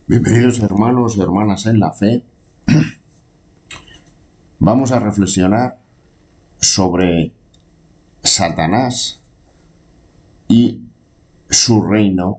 Bienvenidos hermanos y hermanas en la fe. Vamos a reflexionar sobre Satanás y su reino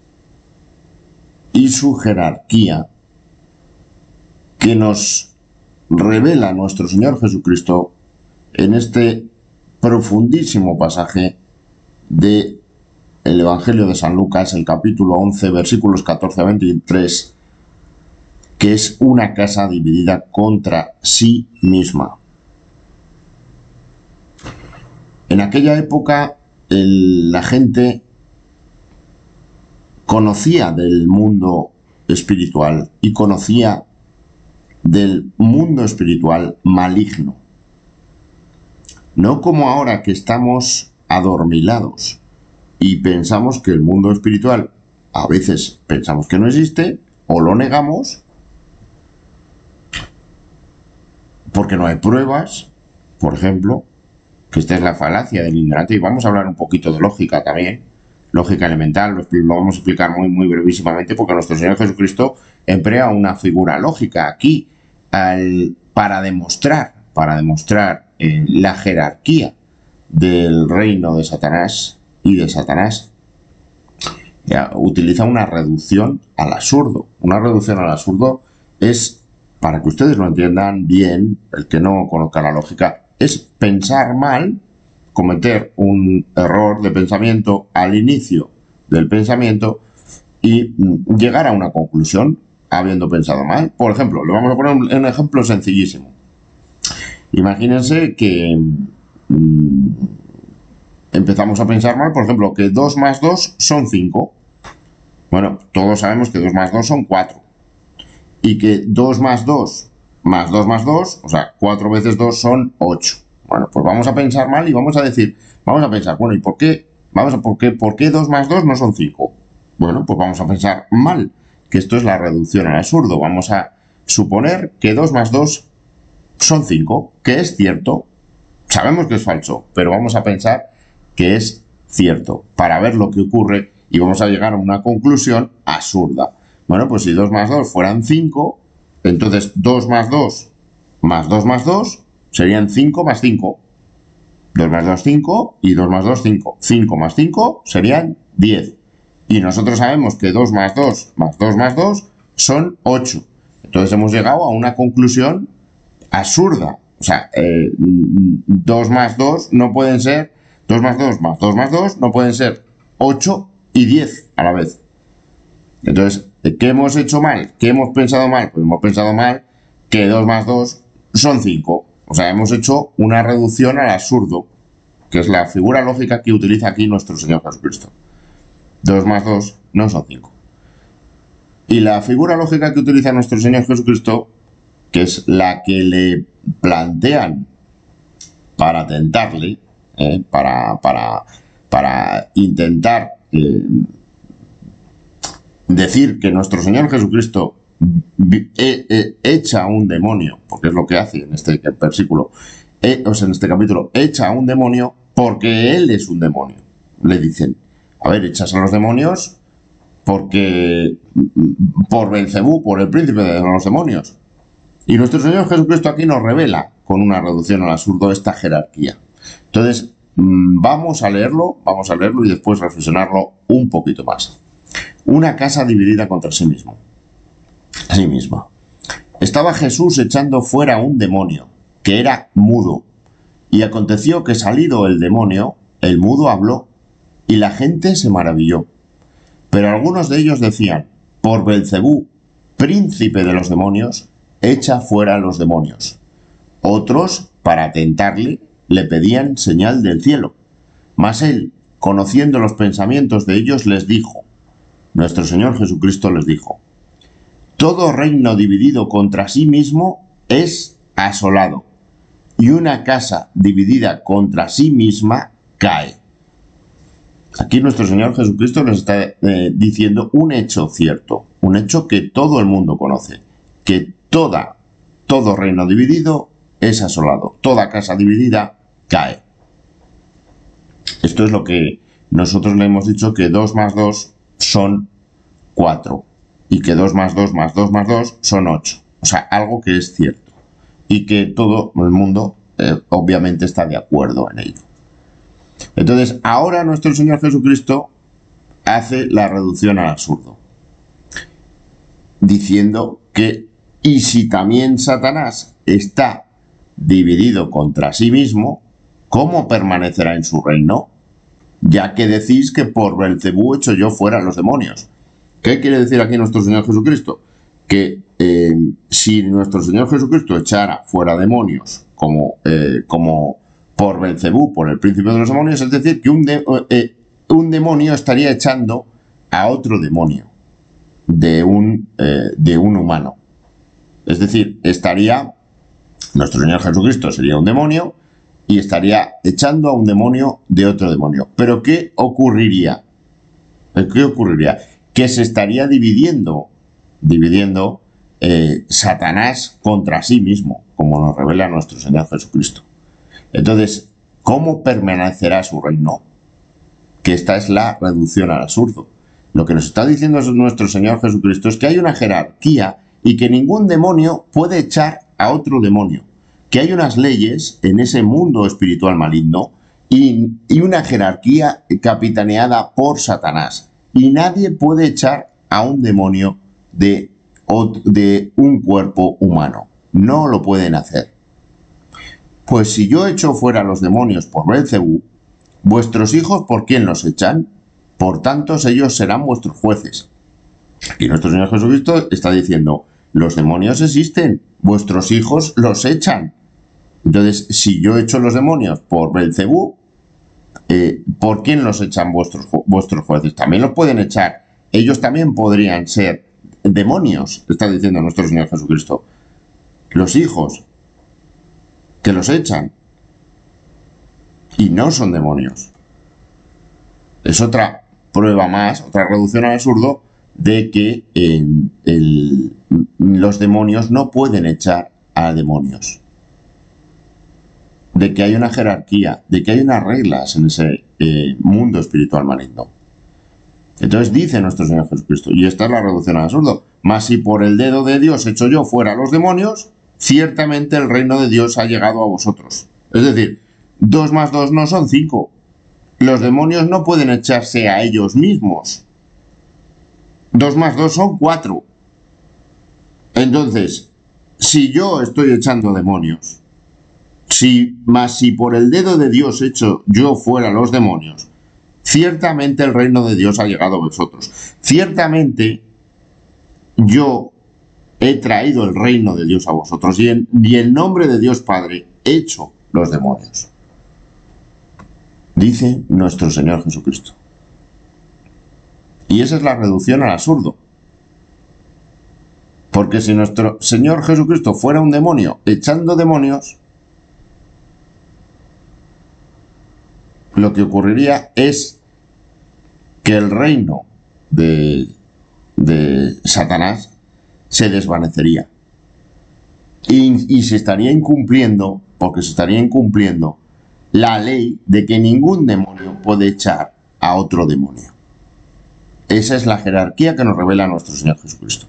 y su jerarquía que nos revela nuestro Señor Jesucristo en este profundísimo pasaje de el Evangelio de San Lucas, el capítulo 11, versículos 14 a 23, que es una casa dividida contra sí misma. En aquella época la gente conocía del mundo espiritual y conocía del mundo espiritual maligno. No como ahora que estamos adormilados y pensamos que el mundo espiritual a veces pensamos que no existe o lo negamos porque no hay pruebas, por ejemplo, que esta es la falacia del ignorante. Y vamos a hablar un poquito de lógica también, lógica elemental, lo vamos a explicar muy brevísimamente, porque nuestro Señor Jesucristo emplea una figura lógica aquí para demostrar la jerarquía del reino de Satanás y de Satanás. Ya, utiliza una reducción al absurdo. Una reducción al absurdo es, para que ustedes lo entiendan bien, el que no conozca la lógica, es pensar mal, cometer un error de pensamiento al inicio del pensamiento y llegar a una conclusión habiendo pensado mal. Por ejemplo, le vamos a poner un ejemplo sencillísimo. Imagínense que empezamos a pensar mal, por ejemplo, que 2 más 2 son 5. Bueno, todos sabemos que 2 más 2 son 4. Y que 2 más 2 más 2 más 2, o sea, 4 veces 2 son 8. Bueno, pues vamos a pensar mal y vamos a pensar, bueno, ¿y por qué 2 más 2 no son 5? Bueno, pues vamos a pensar mal, que esto es la reducción al absurdo. Vamos a suponer que 2 más 2 son 5, que es cierto. Sabemos que es falso, pero vamos a pensar que es cierto para ver lo que ocurre y vamos a llegar a una conclusión absurda. Bueno, pues si 2 más 2 fueran 5, entonces 2 más 2 más 2 más 2 serían 5 más 5. 2 más 2, 5, y 2 más 2, 5. 5 más 5 serían 10. Y nosotros sabemos que 2 más 2 más 2 más 2 son 8. Entonces hemos llegado a una conclusión absurda. O sea, 2 más 2 no pueden ser, 2 más 2 más 2 más 2 no pueden ser 8 y 10 a la vez. Entonces, ¿qué hemos hecho mal? ¿Qué hemos pensado mal? Pues hemos pensado mal que 2 más 2 son 5. O sea, hemos hecho una reducción al absurdo, que es la figura lógica que utiliza aquí nuestro Señor Jesucristo. 2 más 2 no son 5. Y la figura lógica que utiliza nuestro Señor Jesucristo, que es la que le plantean para tentarle, para intentar decir que nuestro Señor Jesucristo echa a un demonio, porque es lo que hace en este versículo, o sea, en este capítulo, echa a un demonio porque él es un demonio. Le dicen, a ver, echas a los demonios porque por Belcebú, por el príncipe de los demonios. Y nuestro Señor Jesucristo aquí nos revela con una reducción al absurdo esta jerarquía. Entonces, vamos a leerlo y después reflexionarlo un poquito más. Una casa dividida contra sí misma. Estaba Jesús echando fuera un demonio, que era mudo. Y aconteció que salido el demonio, el mudo habló, y la gente se maravilló. Pero algunos de ellos decían, por Belcebú, príncipe de los demonios, echa fuera a los demonios. Otros, para tentarle, le pedían señal del cielo. Mas él, conociendo los pensamientos de ellos, les dijo, nuestro Señor Jesucristo les dijo, todo reino dividido contra sí mismo es asolado, y una casa dividida contra sí misma cae. Aquí nuestro Señor Jesucristo nos está diciendo un hecho cierto, un hecho que todo el mundo conoce, que todo reino dividido es asolado, toda casa dividida cae. Esto es lo que nosotros le hemos dicho, que 2 más 2 son 4. y que 2 más 2 más 2 más 2 son 8. O sea, algo que es cierto y que todo el mundo obviamente está de acuerdo en ello. Entonces, ahora nuestro Señor Jesucristo hace la reducción al absurdo, diciendo que, y si también Satanás está dividido contra sí mismo, ¿cómo permanecerá en su reino? Ya que decís que por Belcebú echo yo fuera a los demonios. ¿Qué quiere decir aquí nuestro Señor Jesucristo? Que si nuestro Señor Jesucristo echara fuera demonios como por Belcebú, por el príncipe de los demonios, es decir, que un demonio estaría echando a otro demonio de un humano. Es decir, nuestro Señor Jesucristo sería un demonio y estaría echando a un demonio de otro demonio. ¿Pero qué ocurriría? ¿Qué ocurriría? Que se estaría dividiendo Satanás contra sí mismo, como nos revela nuestro Señor Jesucristo. Entonces, ¿cómo permanecerá su reino? Que esta es la reducción al absurdo. Lo que nos está diciendo nuestro Señor Jesucristo es que hay una jerarquía y que ningún demonio puede echar a otro demonio. Que hay unas leyes en ese mundo espiritual maligno y una jerarquía capitaneada por Satanás. Y nadie puede echar a un demonio de un cuerpo humano. No lo pueden hacer. Pues si yo echo fuera a los demonios por Belcebú, vuestros hijos, ¿por quién los echan? Por tanto, ellos serán vuestros jueces. Y nuestro Señor Jesucristo está diciendo, los demonios existen, vuestros hijos los echan. Entonces, si yo echo los demonios por Belcebú, ¿por quién los echan vuestros jueces? También los pueden echar. Ellos también podrían ser demonios, está diciendo nuestro Señor Jesucristo. Los hijos que los echan y no son demonios. Es otra prueba más, otra reducción al absurdo de que los demonios no pueden echar a demonios. De que hay una jerarquía, de que hay unas reglas en ese mundo espiritual maligno. Entonces dice nuestro Señor Jesucristo, y esta es la reducción al absurdo, mas si por el dedo de Dios echo yo fuera a los demonios, ciertamente el reino de Dios ha llegado a vosotros. Es decir, 2 más 2 no son 5. Los demonios no pueden echarse a ellos mismos. 2 más 2 son 4. Entonces, si yo estoy echando demonios, si por el dedo de Dios echo yo fuera a los demonios, ciertamente el reino de Dios ha llegado a vosotros. Ciertamente yo he traído el reino de Dios a vosotros y en nombre de Dios Padre echo los demonios. Dice nuestro Señor Jesucristo. Y esa es la reducción al absurdo. Porque si nuestro Señor Jesucristo fuera un demonio echando demonios, lo que ocurriría es que el reino de Satanás se desvanecería. Y se estaría incumpliendo, porque se estaría incumpliendo la ley de que ningún demonio puede echar a otro demonio. Esa es la jerarquía que nos revela nuestro Señor Jesucristo.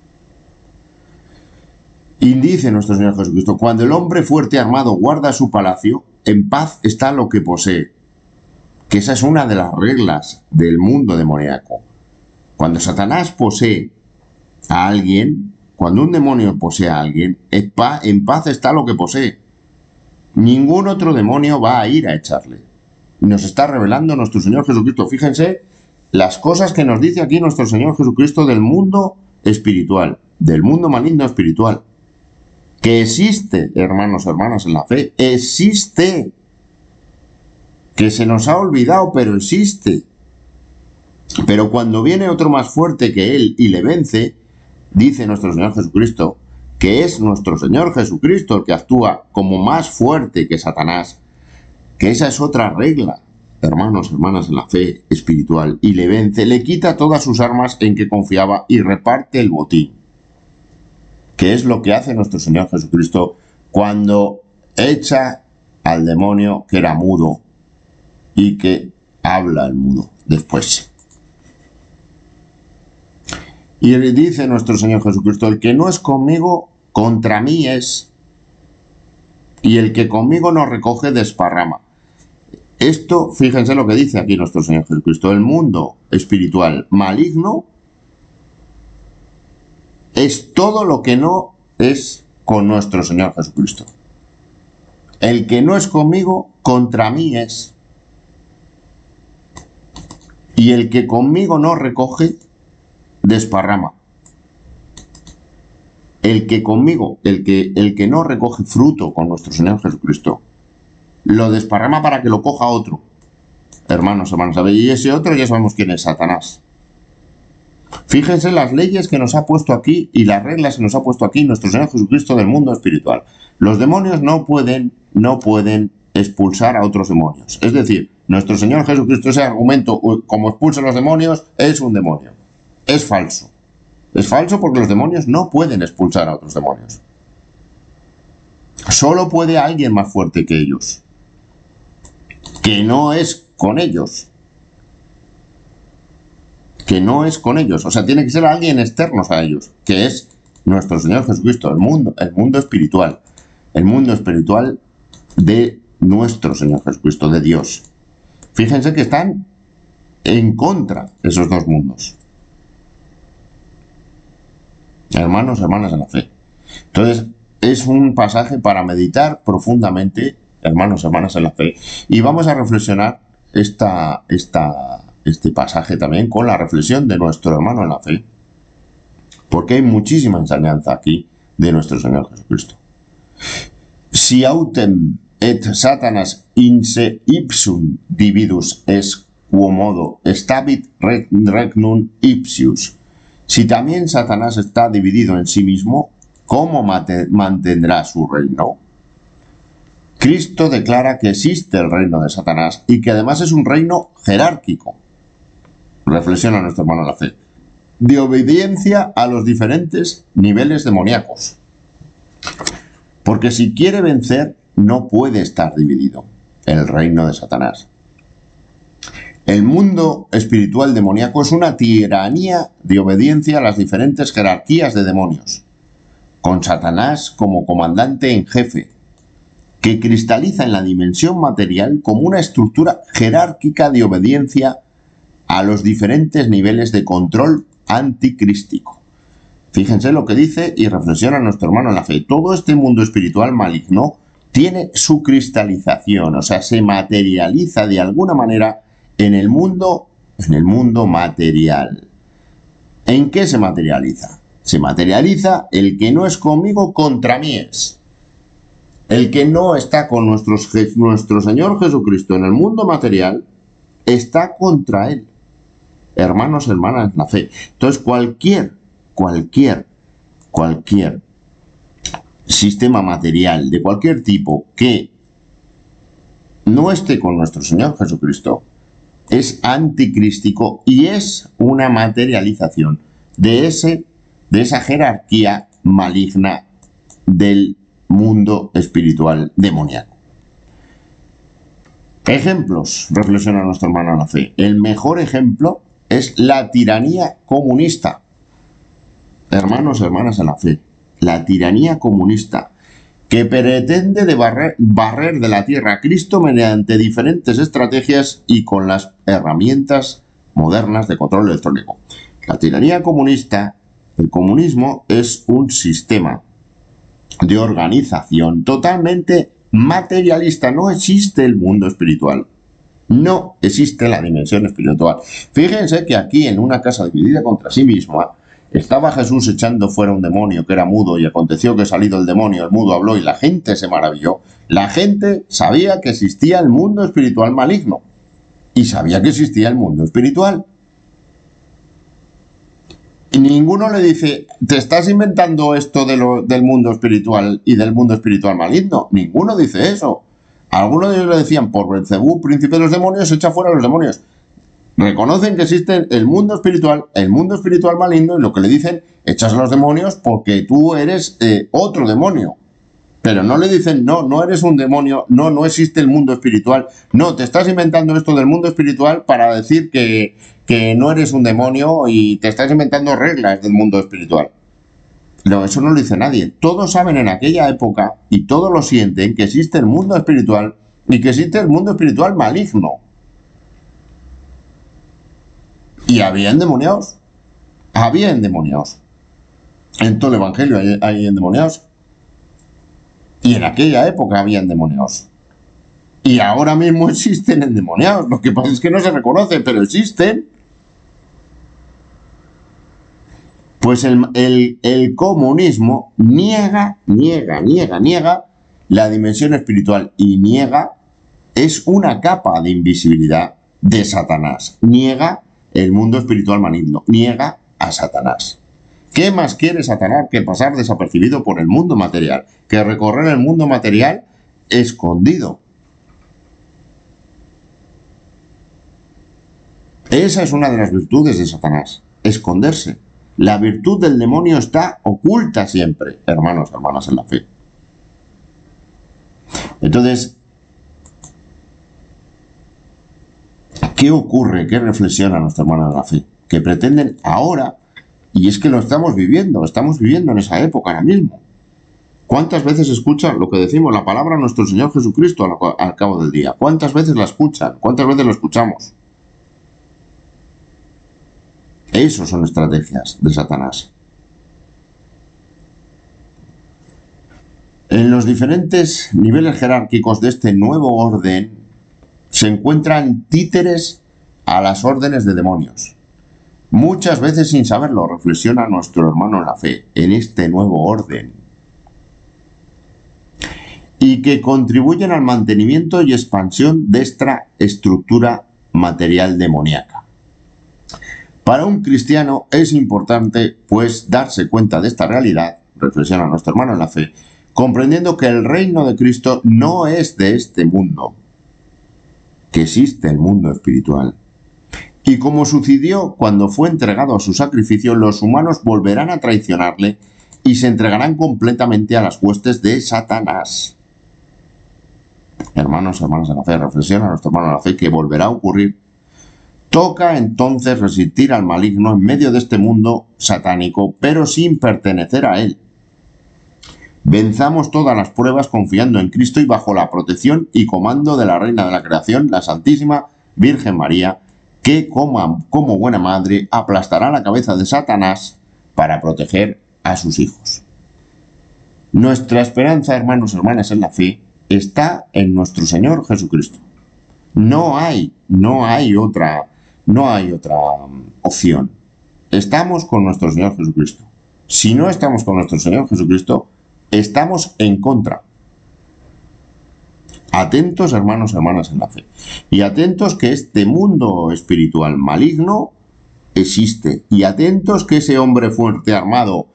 Y dice nuestro Señor Jesucristo, cuando el hombre fuerte armado guarda su palacio, en paz está lo que posee. Que esa es una de las reglas del mundo demoníaco. Cuando Satanás posee a alguien, cuando un demonio posee a alguien, en paz está lo que posee. Ningún otro demonio va a ir a echarle. Nos está revelando nuestro Señor Jesucristo. Fíjense las cosas que nos dice aquí nuestro Señor Jesucristo del mundo espiritual, del mundo maligno espiritual. Que existe, hermanos, hermanas, en la fe, existe. Que se nos ha olvidado, pero existe. Pero cuando viene otro más fuerte que él y le vence, dice nuestro Señor Jesucristo, que es nuestro Señor Jesucristo el que actúa como más fuerte que Satanás, que esa es otra regla, hermanos, hermanas, en la fe espiritual, y le vence, le quita todas sus armas en que confiaba y reparte el botín, que es lo que hace nuestro Señor Jesucristo cuando echa al demonio que era mudo y que habla el mudo después. Y dice nuestro Señor Jesucristo, el que no es conmigo, contra mí es, y el que conmigo no recoge, desparrama. Esto, fíjense lo que dice aquí nuestro Señor Jesucristo, el mundo espiritual maligno es todo lo que no es con nuestro Señor Jesucristo. El que no es conmigo, contra mí es. Y el que conmigo no recoge, desparrama. El que conmigo, el que no recoge fruto con nuestro Señor Jesucristo, lo desparrama para que lo coja otro. Hermanos, ¿sabéis? Y ese otro ya sabemos quién es, Satanás. Fíjense las leyes que nos ha puesto aquí y las reglas que nos ha puesto aquí nuestro Señor Jesucristo del mundo espiritual. Los demonios no pueden expulsar a otros demonios. Es decir, nuestro Señor Jesucristo, ese argumento, como expulsa a los demonios, es un demonio. Es falso. Es falso porque los demonios no pueden expulsar a otros demonios. Solo puede alguien más fuerte que ellos, que no es con ellos. Que no es con ellos. O sea, tiene que ser alguien externo a ellos, que es nuestro Señor Jesucristo, el mundo espiritual. El mundo espiritual de nuestro Señor Jesucristo, de Dios. Fíjense que están en contra esos dos mundos. Hermanos, hermanas en la fe. Entonces, es un pasaje para meditar profundamente, hermanos, hermanas en la fe. Y vamos a reflexionar este pasaje también con la reflexión de nuestro hermano en la fe. Porque hay muchísima enseñanza aquí de nuestro Señor Jesucristo. Si autem et Satanas in se ipsum dividus es quomodo stabit regnum ipsius. Si también Satanás está dividido en sí mismo, ¿cómo mantendrá su reino? Cristo declara que existe el reino de Satanás y que además es un reino jerárquico. Reflexiona nuestro hermano en la fe. De obediencia a los diferentes niveles demoníacos. Porque si quiere vencer, no puede estar dividido el reino de Satanás. El mundo espiritual demoníaco es una tiranía de obediencia a las diferentes jerarquías de demonios, con Satanás como comandante en jefe, que cristaliza en la dimensión material como una estructura jerárquica de obediencia a los diferentes niveles de control anticrístico. Fíjense lo que dice y reflexiona nuestro hermano en la fe. Todo este mundo espiritual maligno tiene su cristalización, o sea, se materializa de alguna manera en el mundo material. ¿En qué se materializa? Se materializa el que no es conmigo, contra mí es. El que no está con nuestro Señor Jesucristo en el mundo material, está contra él. Hermanos, hermanas en la fe. Entonces, cualquier sistema material de cualquier tipo que no esté con nuestro Señor Jesucristo es anticrístico y es una materialización de esa jerarquía maligna del mundo espiritual demoníaco. Ejemplos, reflexiona nuestro hermano en la fe. El mejor ejemplo es la tiranía comunista. Hermanos, hermanas en la fe, la tiranía comunista que pretende barrer de la tierra a Cristo mediante diferentes estrategias y con las herramientas modernas de control electrónico. La tiranía comunista, el comunismo, es un sistema de organización totalmente materialista. No existe el mundo espiritual. No existe la dimensión espiritual. Fíjense que aquí, en una casa dividida contra sí misma, estaba Jesús echando fuera un demonio que era mudo, y aconteció que salido el demonio, el mudo habló y la gente se maravilló. La gente sabía que existía el mundo espiritual maligno y sabía que existía el mundo espiritual. Y ninguno le dice, ¿te estás inventando esto del mundo espiritual y del mundo espiritual maligno? Ninguno dice eso. Algunos de ellos le decían, por Belcebú, príncipe de los demonios, echa fuera a los demonios. Reconocen que existe el mundo espiritual maligno, y lo que le dicen, echas a los demonios porque tú eres otro demonio. Pero no le dicen, no eres un demonio, no existe el mundo espiritual. No, te estás inventando esto del mundo espiritual para decir que que no eres un demonio y te estás inventando reglas del mundo espiritual. No, eso no lo dice nadie. Todos saben en aquella época, y todos lo sienten, que existe el mundo espiritual y que existe el mundo espiritual maligno. Y había endemoniados. Había endemoniados. En todo el Evangelio hay endemoniados. Y en aquella época había endemoniados. Y ahora mismo existen endemoniados. Lo que pasa es que no se reconoce, pero existen. Pues el comunismo niega la dimensión espiritual y es una capa de invisibilidad de Satanás. Niega el mundo espiritual maligno, niega a Satanás. ¿Qué más quiere Satanás que pasar desapercibido por el mundo material? Que recorrer el mundo material escondido. Esa es una de las virtudes de Satanás, esconderse. La virtud del demonio está oculta siempre, hermanos, hermanas en la fe. Entonces, ¿qué ocurre? ¿Qué reflexiona nuestra hermana en la fe? Que pretenden ahora, y es que lo estamos viviendo en esa época ahora mismo. ¿Cuántas veces escuchan lo que decimos, la palabra de nuestro Señor Jesucristo al cabo del día? ¿Cuántas veces la escuchan? ¿Cuántas veces lo escuchamos? Esas son estrategias de Satanás. En los diferentes niveles jerárquicos de este nuevo orden se encuentran títeres a las órdenes de demonios. Muchas veces sin saberlo, reflexiona nuestro hermano en la fe, en este nuevo orden. Y que contribuyen al mantenimiento y expansión de esta estructura material demoníaca. Para un cristiano es importante, pues, darse cuenta de esta realidad, reflexiona nuestro hermano en la fe, comprendiendo que el reino de Cristo no es de este mundo, que existe el mundo espiritual. Y como sucedió cuando fue entregado a su sacrificio, los humanos volverán a traicionarle y se entregarán completamente a las huestes de Satanás. Hermanos, hermanas en la fe, reflexiona nuestro hermano en la fe que volverá a ocurrir. Toca entonces resistir al maligno en medio de este mundo satánico, pero sin pertenecer a él. Venzamos todas las pruebas confiando en Cristo y bajo la protección y comando de la Reina de la Creación, la Santísima Virgen María, que como buena madre aplastará la cabeza de Satanás para proteger a sus hijos. Nuestra esperanza, hermanos y hermanas en la fe, está en nuestro Señor Jesucristo. No hay otra opción. Estamos con nuestro Señor Jesucristo. Si no estamos con nuestro Señor Jesucristo, estamos en contra. Atentos, hermanos y hermanas en la fe. Y atentos que este mundo espiritual maligno existe. Y atentos que ese hombre fuerte armado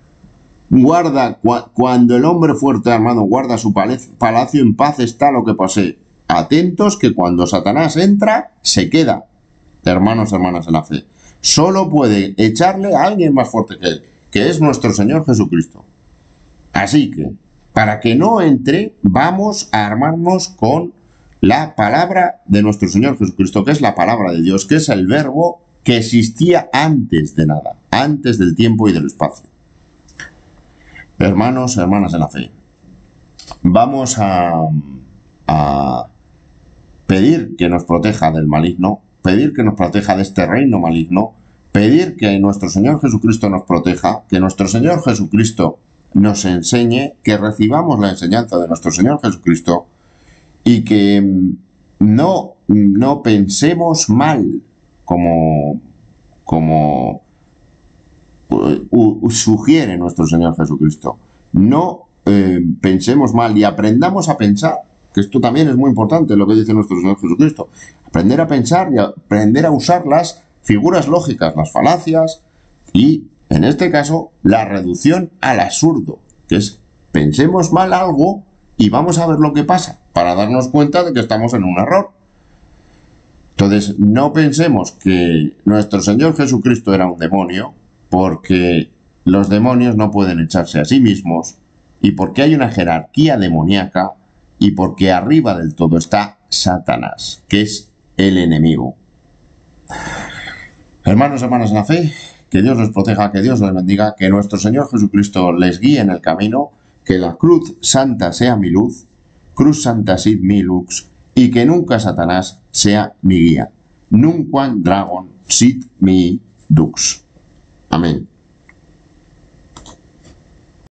cuando el hombre fuerte armado guarda su palacio, en paz está lo que posee. Atentos que cuando Satanás entra, se queda. Hermanos y hermanas en la fe. Solo puede echarle a alguien más fuerte que él, que es nuestro Señor Jesucristo. Así que, para que no entre, vamos a armarnos con la palabra de nuestro Señor Jesucristo, que es la palabra de Dios, que es el verbo que existía antes de nada, antes del tiempo y del espacio. Hermanos y hermanas en la fe, vamos a pedir que nos proteja del maligno, pedir que nos proteja de este reino maligno, pedir que nuestro Señor Jesucristo nos proteja, que nuestro Señor Jesucristo nos enseñe, que recibamos la enseñanza de nuestro Señor Jesucristo y que no pensemos mal como sugiere nuestro Señor Jesucristo. No pensemos mal y aprendamos a pensar, que esto también es muy importante lo que dice nuestro Señor Jesucristo. Aprender a pensar y aprender a usar las figuras lógicas, las falacias y, en este caso, la reducción al absurdo, que es pensemos mal algo y vamos a ver lo que pasa para darnos cuenta de que estamos en un error. Entonces, no pensemos que nuestro Señor Jesucristo era un demonio, porque los demonios no pueden echarse a sí mismos y porque hay una jerarquía demoníaca y porque arriba del todo está Satanás, que es el enemigo. Hermanos y hermanas en la fe, que Dios les proteja, que Dios les bendiga, que nuestro Señor Jesucristo les guíe en el camino, que la cruz santa sea mi luz, cruz santa sit mi lux, y que nunca Satanás sea mi guía. Nunquam dragon sit mi dux. Amén.